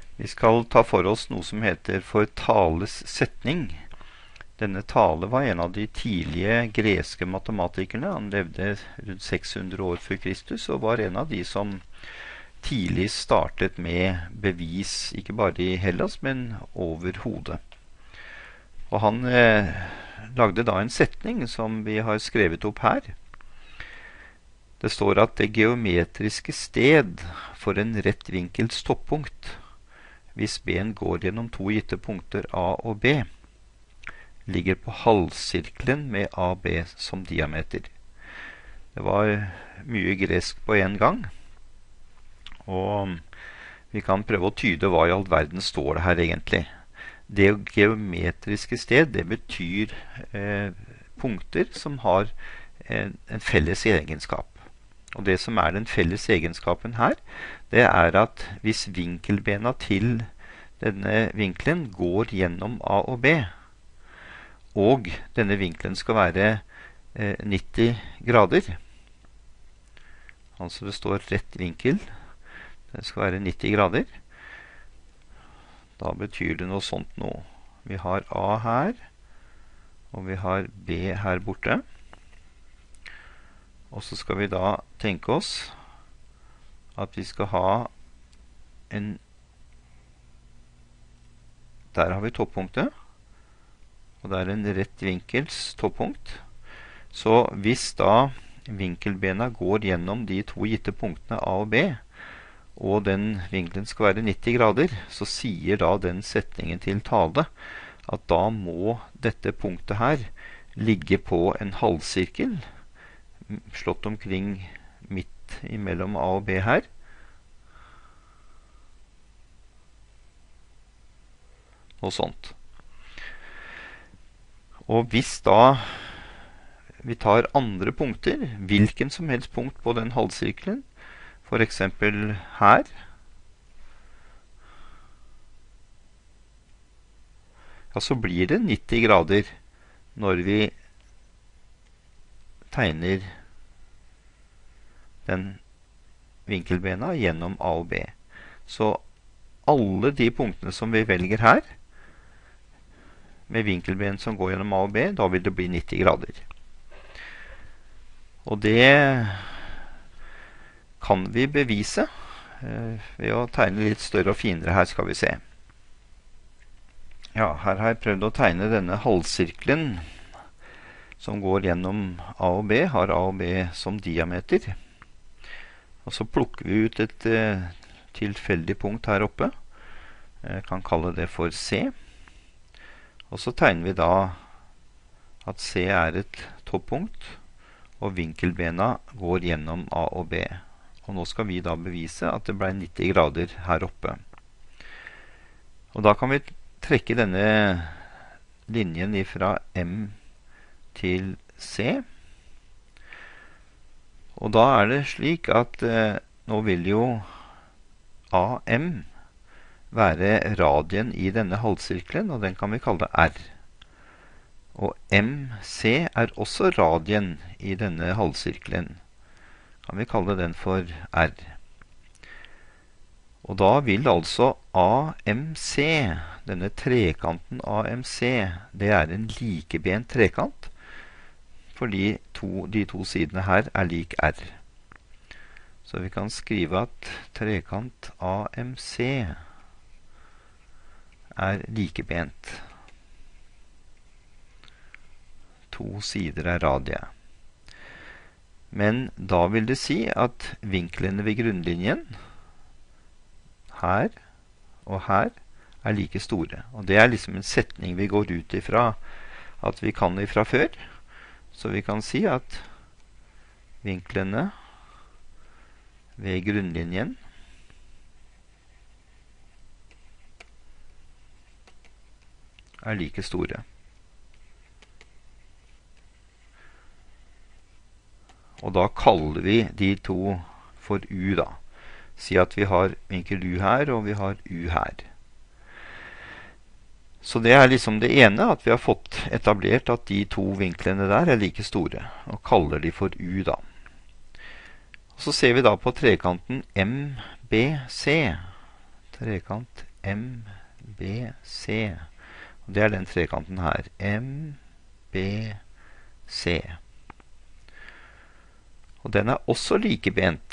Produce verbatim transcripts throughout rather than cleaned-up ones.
Vi skal ta for oss noe som heter for tales setning. Denne Tale var en av de tidlige greske matematikerne. Han levde rundt seks hundre år før Kristus, og var en av de som tidlig startet med bevis, ikke bare i Hellas, men over hodet. Og han eh, lagde da en setning som vi har skrevet opp her. Det står at det geometriske sted for en rett vinkels toppunkt, hvis B-en går gjennom to gitte punkter A og B, ligger på halvsirkelen med A B som diameter. Det var mye gresk på en gang, og vi kan prøve å tyde hva i all verden står det her egentlig. Det geometriske sted, det betyr eh, punkter som har en, en felles egenskap. Og det som er den felles egenskapen her, det er at hvis vinkelbena til denne vinkelen går gjennom A og B, og denne vinkelen skal være eh, nitti grader, altså det står rett vinkel, den skal være nitti grader, da betyr det noe sånt nå. Vi har A her, og vi har B her borte. Og så skal vi da tenke oss at vi skal ha en, der har vi toppunktet, og det er en rett vinkels toppunkt. Så hvis da vinkelbena går gjennom de to gitte punktene A og B, og den vinkelen skal være nitti grader, så sier da den setningen til Tale at da må dette punktet her ligge på en halvsirkel, slått omkring midt imellom A og B her. Og sånt. Og hvis da vi tar andre punkter, hvilken som helst punkt på den halvsirkelen, for eksempel her, ja, så blir det nitti grader når vi tegner den vinkelbena gjennom A og B. Så alle de punktene som vi velger her, med vinkelben som går gjennom A og B, da vil det bli nitti grader. Og det kan vi bevise eh, ved å tegne litt større og finere her, skal vi se. Ja, her har jeg prøvd å tegne denne halvsirkelen som går gjennom A og B, har A og B som diameter. Og så plukker vi ut et eh, tilfeldig punkt her oppe. Jeg kan kalle det for C. Og så tegner vi da at C er et toppunkt, og vinkelbena går gjennom A og B. Og nå skal vi da bevise at det ble nitti grader her oppe. Og da kan vi trekke denne linjen fra M til C. Og da er det slik at eh, nå vil jo A M være radien i denne halvsirkelen, og den kan vi kalle R. Og M C er også radien i denne halvsirkelen. Kan vi kalle den for R. Og da vil altså A M C, denne trekanten A M C, det er en likebent trekant, fordi to, de to sidene her er lik R. Så vi kan skrive at trekant A M C er likebent. To sider er radie. Men da vil det si at vinklene ved grunnlinjen, her og her, er like store. Og det er liksom en setning vi går ut ifra at vi kan ifra før. Så vi kan si at vinklene ved grunnlinjen er like store. Og da kaller vi de to for U da. Si at vi har vinkel U her, og vi har U her. Så det er liksom det ene, at vi har fått etablert at de to vinklene der er like store, og kaller de for U da. Og så ser vi da på trekanten M B C. Trekant M B C. Og det er den trekanten her. M B C. Og den er også likebent.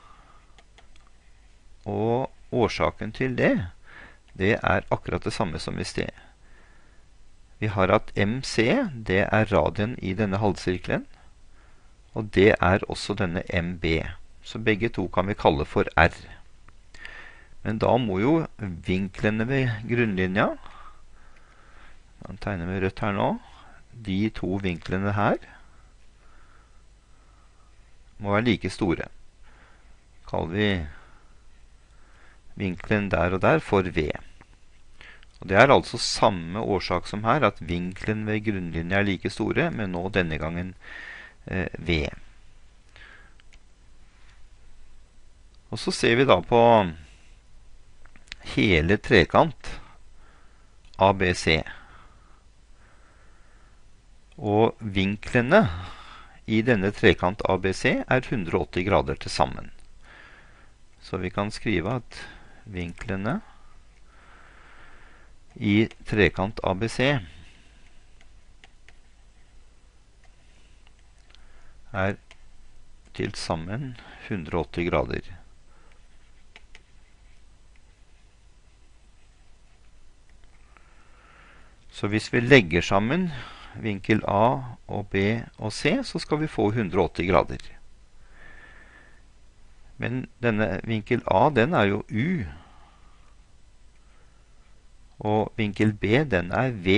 Og årsaken til det, det er akkurat det samme som i sted. Vi har at M C, det er radien i denne halvsirkelen, og det er også denne M B. Så begge to kan vi kalle for R. Men da må jo vinklene ved grunnlinja, jeg tegner med rødt her nå, de to vinklene her, må være like store. Kaller vi vinkelen der og der for V. Og det er altså samme årsak som her, at vinkelen ved grunnlinja er like store, men nå denne gangen eh, V. Og så ser vi da på hele trekant A B C. Og vinklene i denne trekant A B C er hundre og åtti grader til sammen. Så vi kan skrive at vinklene i trekant A B C er til sammen hundre og åtti grader. Så hvis vi legger sammen vinkel A og B og C, så skal vi få hundre og åtti grader. Men denne vinkel A, den er jo U. Og vinkel B, den er V.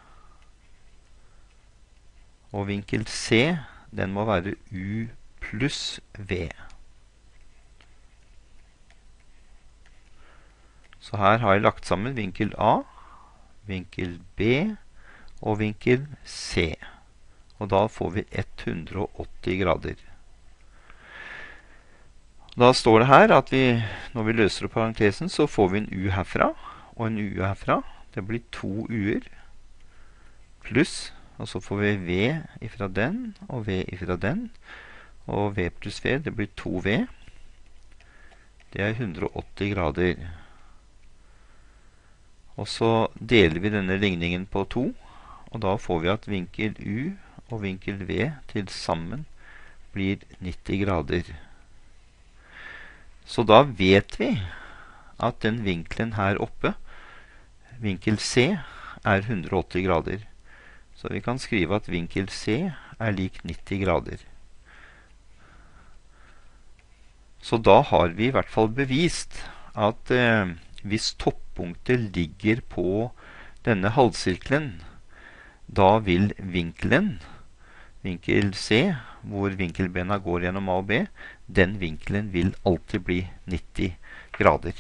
Og vinkel C, den må være U pluss V. Så her har jeg lagt sammen vinkel A, vinkel B og vinkel C. Og da får vi hundre og åtti grader. Da står det her at vi, når vi løser opp parentesen, så får vi en U herfra, og en U herfra. Det blir to U-er, pluss, og så får vi V ifra den, og V ifra den, og V pluss V, det blir to V. Det er hundre og åtti grader. Og så deler vi denne ligningen på to, og da får vi at vinkel U og vinkel V til sammen blir nitti grader. Så da vet vi at den vinkelen her oppe, vinkel C, er hundre og åtti grader. Så vi kan skrive at vinkel C er lik nitti grader. Så da har vi i hvert fall bevist at eh, hvis toppunktet ligger på denne halvsirkelen, da vil vinkelen, vinkel C, hvor vinkelbena går gjennom A og B, den vinkelen vil alltid bli nitti grader.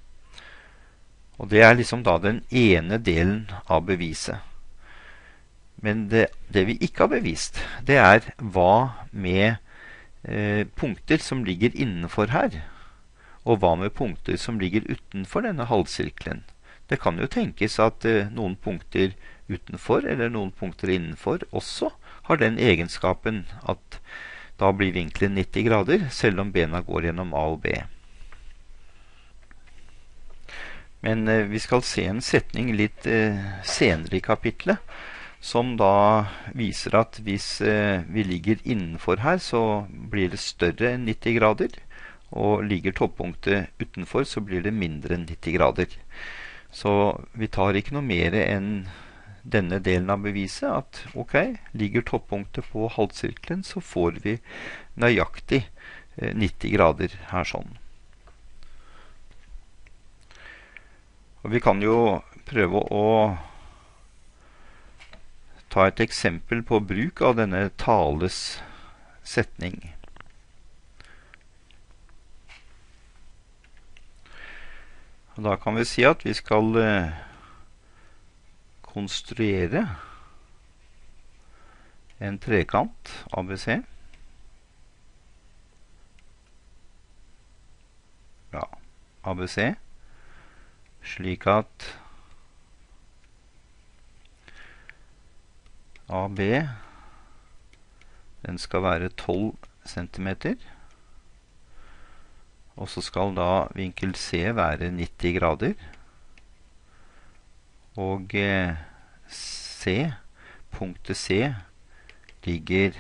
Og det er liksom da den ene delen av beviset. Men det, det vi ikke har bevist, det er hva med eh, punkter som ligger innenfor her, og hva med punkter som ligger utenfor denne halvsirkelen. Det kan jo tenkes at eh, noen punkter utenfor eller noen punkter innenfor også har den egenskapen at da blir vinkelen nitti grader, selv om bena går gjennom A og B. Men eh, vi skal se en setning litt eh, senere i kapitlet, som da viser at hvis eh, vi ligger innenfor her, så blir det større enn nitti grader, og ligger toppunktet utenfor, så blir det mindre enn nitti grader. Så vi tar ikke noe mer enn denne delen av beviset, at ok, ligger toppunktet på halvsirkelen, så får vi nøyaktig eh, nitti grader her sånn. Og vi kan jo prøve å ta et eksempel på bruk av denne Thales setning. Og da kan vi si at vi skal eh, konstruere en trekant A B C. Ja, A B C, slik at A B, den skal være tolv centimeter, og så skal da vinkel C være nitti grader, Og eh, C, punktet C, ligger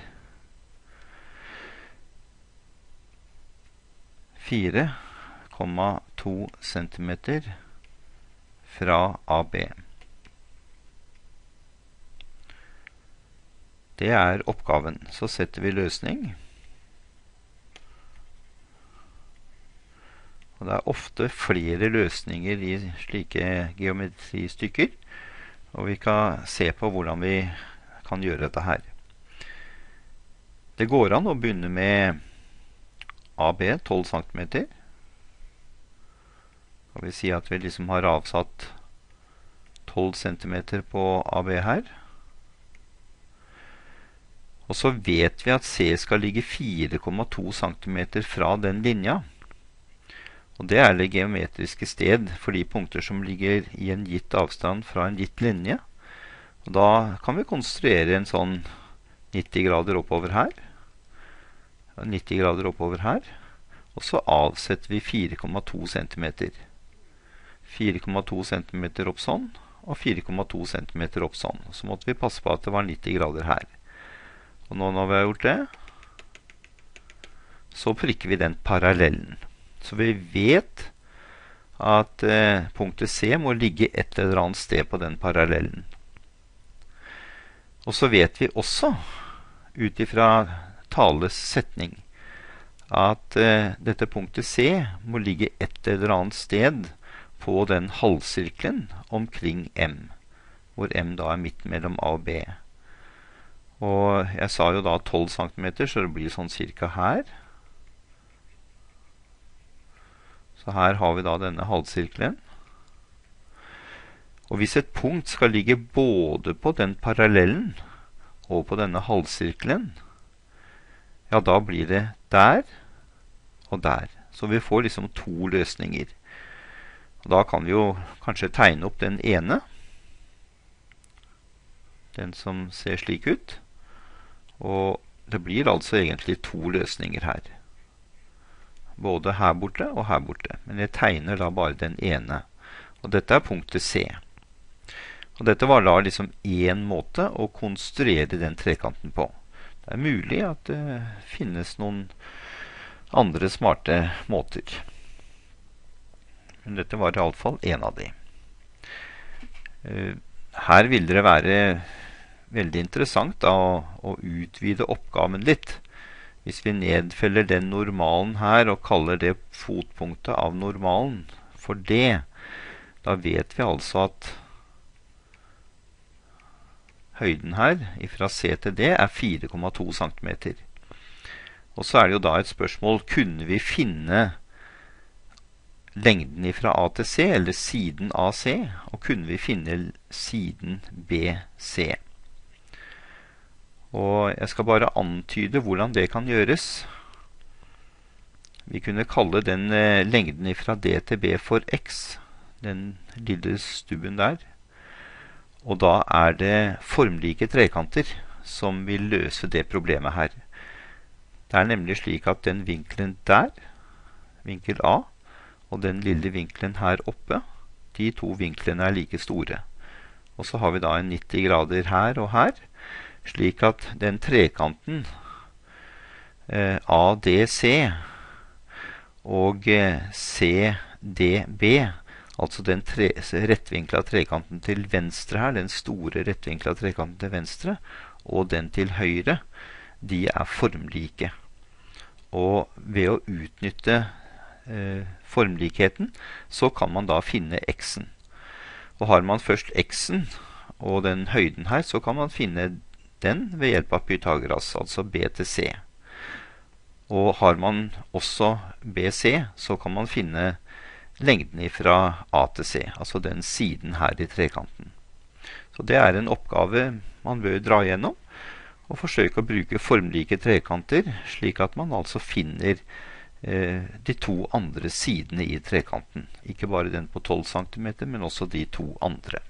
fire komma to centimeter fra A B. Det er oppgaven. Så setter vi løsning. Og det er ofte flere løsninger i slike geometristykker, og vi kan se på hvordan vi kan gjøre dette her. Det går an å begynne med A B, tolv centimeter. Og vi sier at vi liksom har avsatt tolv centimeter på A B her. Og så vet vi at C skal ligge fire komma to centimeter fra den linja. Og det er det geometriske sted for de punkter som ligger i en gitt avstand fra en gitt linje. Og da kan vi konstruere en sånn nitti grader oppover her. nitti grader oppover her. Og så avsetter vi fire komma to centimeter. fire komma to centimeter opp sånn, og fire komma to centimeter opp sånn. Så måtte vi passe på at det var nitti grader her. Og nå når vi har gjort det, så prikker vi den parallellen. Så vi vet at eh, punktet C må ligge et eller annet sted på den parallellen. Og så vet vi også, ut ifra Thales setning, at eh, dette punktet C må ligge et eller annet sted på den halvsirkelen omkring M, hvor M da er midt mellom A og B. Og jeg sa jo da tolv centimeter, så det blir sånn cirka her. Så her har vi da denne halvsirkelen. Og hvis et punkt skal ligge både på den parallellen og på denne halvsirkelen, ja, da blir det der og der. Så vi får liksom to løsninger. Og da kan vi jo kanskje tegne opp den ene. Den som ser slik ut. Og det blir altså egentlig to løsninger her. Både her borte og her borte. Men jeg tegner da bare den ene. Og dette er punktet C. Og dette var da liksom en måte å konstruere den trekanten på. Det er mulig at det finnes noen andre smarte måter. Men dette var i alle fall en av de. Her vil det være veldig interessant da, å, å utvide oppgaven litt. Hvis vi nedfeller den normalen her og kaller det fotpunktet av normalen for det, da vet vi altså at høyden her fra C til D er fire komma to centimeter. Og så er det jo da et spørsmål, kunne vi finne lengden fra A til C, eller siden A C, og kunne vi finne siden B C? Og jeg skal bare antyde hvordan det kan gjøres. Vi kunne kalle den eh, lengden fra D til B for X, den lille stubben der. Og da er det formlike trekanter som vil løse det problemet her. Det er nemlig slik at den vinkelen der, vinkel A, og den lille vinkelen her oppe, de to vinklene er like store. Og så har vi da en nitti grader her og her, slik at den trekanten eh, A D C og eh, C D B, altså den tre, rettvinkla trekanten til venstre her, den store rettvinkla trekanten til venstre, og den til høyre, de er formlike. Og ved å utnytte eh, formlikheten, så kan man da finne X-en. Og har man først X-en og den høyden her, så kan man finne den ved hjelp av Pythagoras, altså B til C. Og har man også B C, så kan man finne lengden fra A til C, altså den siden her i trekanten. Så det er en oppgave man bør dra gjennom, og forsøke å bruke formlike trekanter, slik at man altså finner eh, de to andre sidene i trekanten. Ikke bare den på tolv centimeter, men også de to andre.